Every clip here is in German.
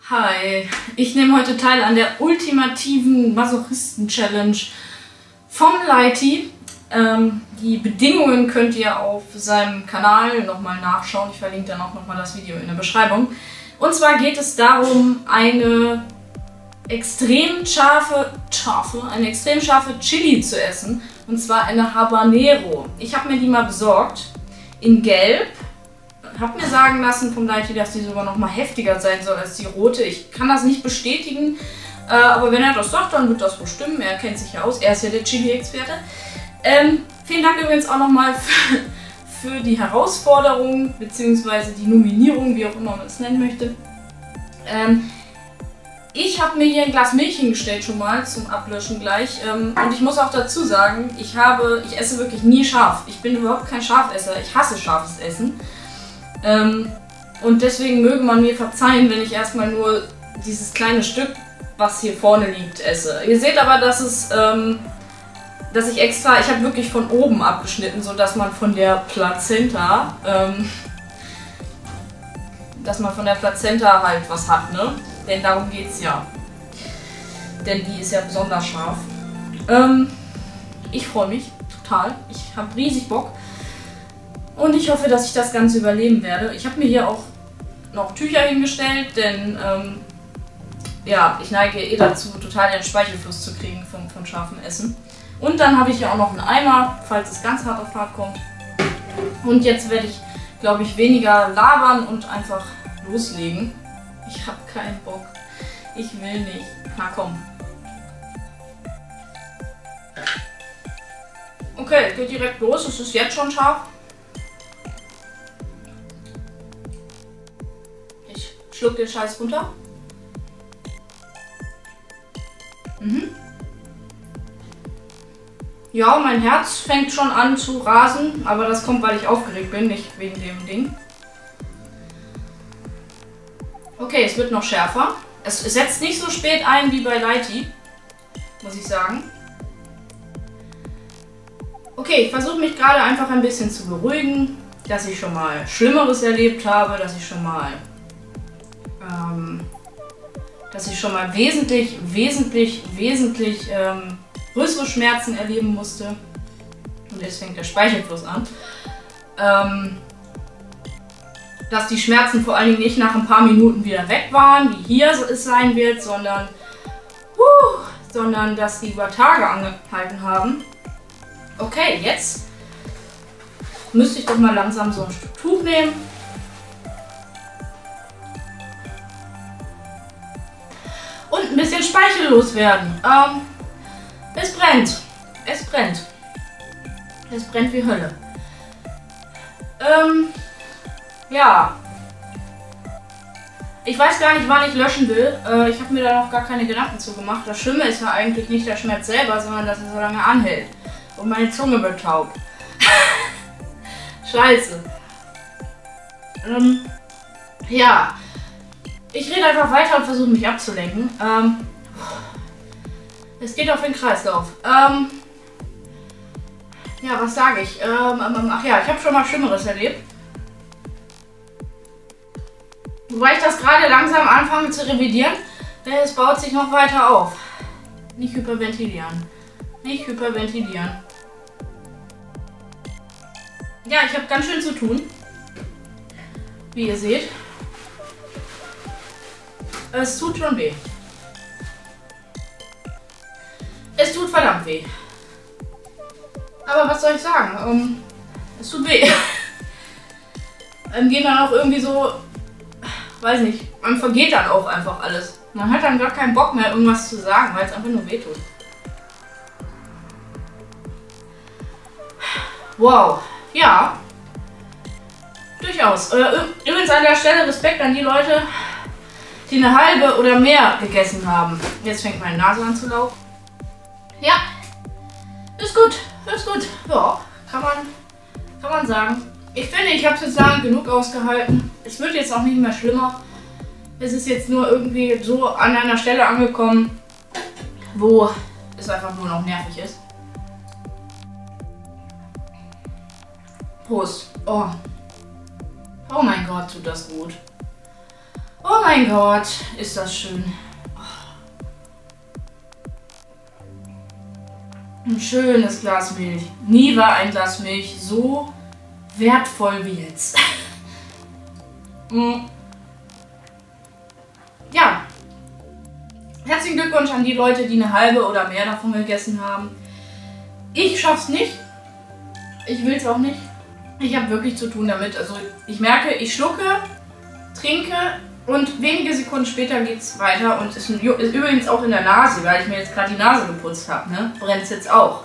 Hi, ich nehme heute teil an der ultimativen Masochisten-Challenge vom Lighty. Die Bedingungen könnt ihr auf seinem Kanal nochmal nachschauen. Ich verlinke dann auch nochmal das Video in der Beschreibung. Und zwar geht es darum, eine extrem scharfe Chili zu essen. Und zwar eine Habanero. Ich habe mir die mal besorgt in Gelb. Habe mir sagen lassen vom Lighty, dass die sogar noch mal heftiger sein soll als die rote. Ich kann das nicht bestätigen, aber wenn er das sagt, dann wird das wohl stimmen. Er kennt sich ja aus, er ist ja der Chili-Experte. Vielen Dank übrigens auch nochmal für die Herausforderung bzw. die Nominierung, wie auch immer man es nennen möchte. Ich habe mir hier ein Glas Milch hingestellt schon mal zum Ablöschen gleich. Und ich muss auch dazu sagen, ich esse wirklich nie scharf. Ich bin überhaupt kein Scharfesser. Ich hasse scharfes Essen. Und deswegen möge man mir verzeihen, wenn ich erstmal nur dieses kleine Stück, was hier vorne liegt, esse. Ihr seht aber, dass ich habe wirklich von oben abgeschnitten, sodass man von der Plazenta, halt was hat, ne? Denn darum geht's ja. Denn die ist ja besonders scharf. Ich freue mich total. Ich habe riesig Bock. Und ich hoffe, dass ich das Ganze überleben werde. Ich habe mir hier auch noch Tücher hingestellt, denn ja, ich neige eh dazu, total den Speichelfluss zu kriegen von scharfem Essen. Und dann habe ich hier auch noch einen Eimer, falls es ganz hart auf hart kommt. Und jetzt werde ich, glaube ich, weniger labern und einfach loslegen. Ich habe keinen Bock. Ich will nicht. Na komm. Okay, geht direkt los. Es ist jetzt schon scharf. Ich schluck den Scheiß runter. Ja, mein Herz fängt schon an zu rasen, aber das kommt, weil ich aufgeregt bin, nicht wegen dem Ding. Okay, es wird noch schärfer. Es setzt nicht so spät ein wie bei Lighty, muss ich sagen. Okay, ich versuche mich gerade einfach ein bisschen zu beruhigen, dass ich schon mal Schlimmeres erlebt habe, dass ich schon mal wesentlich größere Schmerzen erleben musste. Und jetzt fängt der Speichelfluss an. Dass die Schmerzen vor allen Dingen nicht nach ein paar Minuten wieder weg waren, wie hier es sein wird, sondern dass die über Tage angehalten haben. Okay, jetzt müsste ich doch mal langsam so ein Stück Tuch nehmen. Und ein bisschen Speichel loswerden. Es brennt. Es brennt. Es brennt wie Hölle. Ja. Ich weiß gar nicht, wann ich löschen will. Ich habe mir da noch gar keine Gedanken zu gemacht. Das Schlimme ist ja eigentlich nicht der Schmerz selber, sondern dass er so lange anhält. Und meine Zunge wird taub. Scheiße. Ja. Ich rede einfach weiter und versuche mich abzulenken. Es geht auf den Kreislauf. Ja, was sage ich? Ach ja, ich habe schon mal Schlimmeres erlebt. Wobei ich das gerade langsam anfange zu revidieren, denn es baut sich noch weiter auf. Nicht hyperventilieren. Nicht hyperventilieren. Ja, ich habe ganz schön zu tun. Wie ihr seht. Es tut schon weh. Es tut verdammt weh. Aber was soll ich sagen? Es tut weh. Dann geht dann auch irgendwie so, weiß nicht, man vergeht dann auch einfach alles. Man hat dann gar keinen Bock mehr, irgendwas zu sagen, weil es einfach nur weh tut. Wow, ja. Durchaus. Übrigens an der Stelle Respekt an die Leute, die eine halbe oder mehr gegessen haben. Jetzt fängt meine Nase an zu laufen. Ja, ist gut, ist gut. Ja, kann man sagen. Ich finde, ich habe es jetzt lange genug ausgehalten. Es wird jetzt auch nicht mehr schlimmer. Es ist jetzt nur irgendwie so an einer Stelle angekommen, wo es einfach nur noch nervig ist. Prost. Oh mein Gott, tut das gut. Oh mein Gott, ist das schön. Ein schönes Glas Milch. Nie war ein Glas Milch so wertvoll wie jetzt. Ja. Herzlichen Glückwunsch an die Leute, die eine halbe oder mehr davon gegessen haben. Ich schaff's nicht. Ich will's auch nicht. Ich habe wirklich zu tun damit. Also ich merke, ich schlucke, trinke und wenige Sekunden später geht's weiter. Und ist übrigens auch in der Nase, weil ich mir jetzt gerade die Nase geputzt habe. Ne? Brennt's jetzt auch.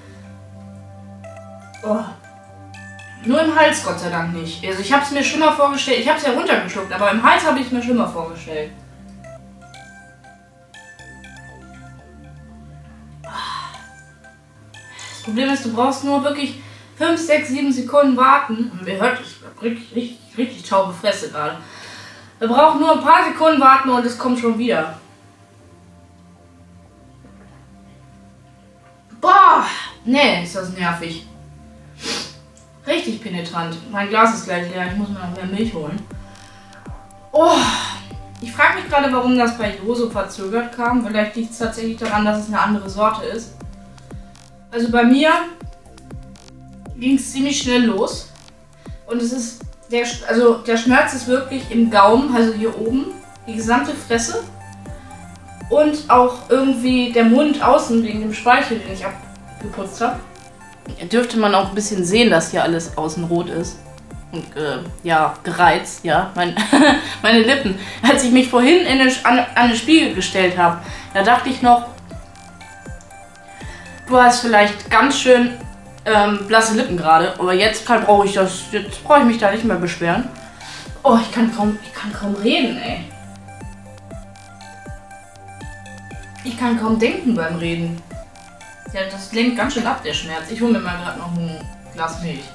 Oh. Nur im Hals Gott sei Dank nicht. Also ich habe es mir schlimmer vorgestellt. Ich habe es ja runtergeschluckt, aber im Hals habe ich es mir schlimmer vorgestellt. Das Problem ist, du brauchst nur wirklich 5, 6, 7 Sekunden warten. Und ihr hört, ich habe richtig taube Fresse gerade. Wir brauchen nur ein paar Sekunden warten und es kommt schon wieder. Boah, nee, ist das nervig. Richtig penetrant. Mein Glas ist gleich leer, ich muss mir noch mehr Milch holen. Oh, ich frage mich gerade, warum das bei Jo so verzögert kam. Vielleicht liegt es tatsächlich daran, dass es eine andere Sorte ist. Also bei mir ging es ziemlich schnell los. Und es ist, der Schmerz ist wirklich im Gaumen, also hier oben, die gesamte Fresse. Und auch irgendwie der Mund außen wegen dem Speichel, den ich abgeputzt habe. Dürfte man auch ein bisschen sehen, dass hier alles außen rot ist. Und ja, gereizt, ja. Meine Lippen. Als ich mich vorhin an den Spiegel gestellt habe, da dachte ich noch, du hast vielleicht ganz schön blasse Lippen gerade. Aber jetzt brauche ich mich da nicht mehr beschweren. Oh, ich kann kaum reden, ey. Ich kann kaum denken beim Reden. Ja, das lenkt ganz schön ab, der Schmerz. Ich hole mir mal gerade noch ein Glas Milch.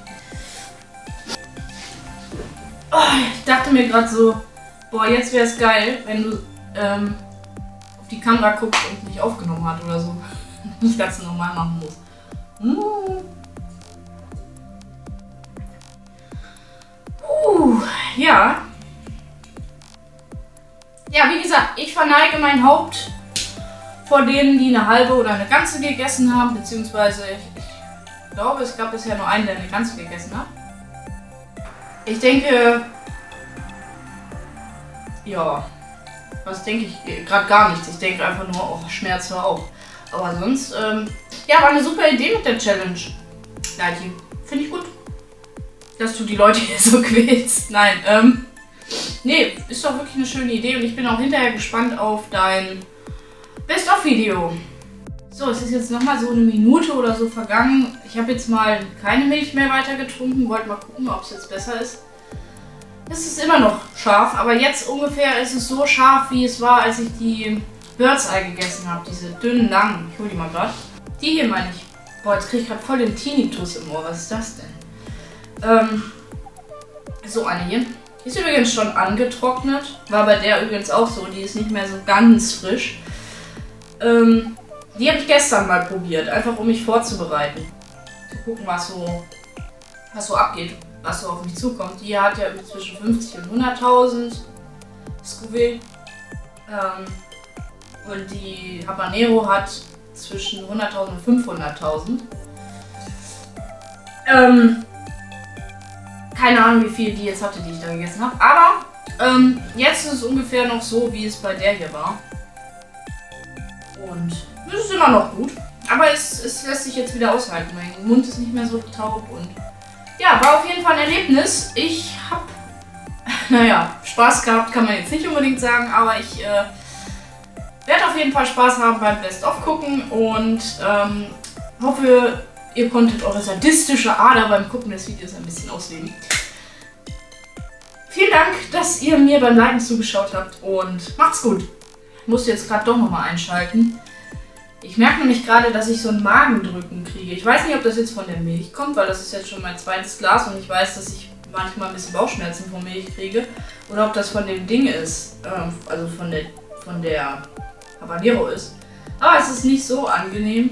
Oh, ich dachte mir gerade so, boah, jetzt wäre es geil, wenn du auf die Kamera guckst und nicht aufgenommen hat oder so. Nicht, dass du nochmal machen musst. Ja. Ja, wie gesagt, ich verneige mein Haupt vor denen, die eine halbe oder eine ganze gegessen haben, beziehungsweise ich glaube, es gab bisher nur einen, der eine ganze gegessen hat. Ich denke, ja, was denke ich? Gerade gar nichts. Ich denke einfach nur, oh, Schmerz hör auf. Aber sonst, ja, war eine super Idee mit der Challenge. Leiti, finde ich gut, dass du die Leute hier so quälst. Nein, nee, ist doch wirklich eine schöne Idee und ich bin auch hinterher gespannt auf dein Best-of-Video. So, es ist jetzt nochmal so eine Minute oder so vergangen. Ich habe jetzt mal keine Milch mehr weiter getrunken. Wollte mal gucken, ob es jetzt besser ist. Es ist immer noch scharf, aber jetzt ungefähr ist es so scharf, wie es war, als ich die Bird's Eye gegessen habe. Diese dünnen, langen. Ich hole die mal gerade. Die hier meine ich. Boah, jetzt kriege ich gerade voll den Tinnitus im Ohr. Was ist das denn? So eine hier. Die ist übrigens schon angetrocknet. War bei der übrigens auch so. Die ist nicht mehr so ganz frisch. Die habe ich gestern mal probiert, einfach um mich vorzubereiten. Zu gucken, was so abgeht, was so auf mich zukommt. Die hat ja zwischen 50 und 100.000 Scoville. Und die Habanero hat zwischen 100.000 und 500.000. Keine Ahnung, wie viel die jetzt hatte, die ich da gegessen habe. Aber jetzt ist es ungefähr noch so, wie es bei der hier war. Und es ist immer noch gut. Aber es lässt sich jetzt wieder aushalten. Mein Mund ist nicht mehr so taub. Und ja, war auf jeden Fall ein Erlebnis. Ich habe, naja, Spaß gehabt, kann man jetzt nicht unbedingt sagen. Aber ich werde auf jeden Fall Spaß haben beim Best-of gucken. Und hoffe, ihr konntet eure sadistische Ader beim Gucken des Videos ein bisschen ausleben. Vielen Dank, dass ihr mir beim Liken zugeschaut habt. Und macht's gut. Ich muss jetzt gerade doch nochmal einschalten. Ich merke nämlich gerade, dass ich so ein Magendrücken kriege. Ich weiß nicht, ob das jetzt von der Milch kommt, weil das ist jetzt schon mein zweites Glas und ich weiß, dass ich manchmal ein bisschen Bauchschmerzen von Milch kriege. Oder ob das von dem Ding ist, also von der Habanero ist. Aber es ist nicht so angenehm.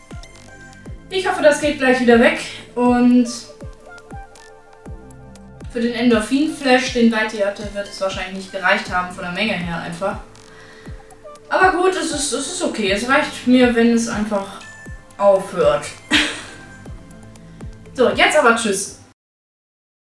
Ich hoffe, das geht gleich wieder weg und Für den Endorphin-Flash, den Lighty hatte, wird es wahrscheinlich nicht gereicht haben, von der Menge her einfach. Aber gut, es ist okay. Es reicht mir, wenn es einfach aufhört. So, jetzt aber tschüss.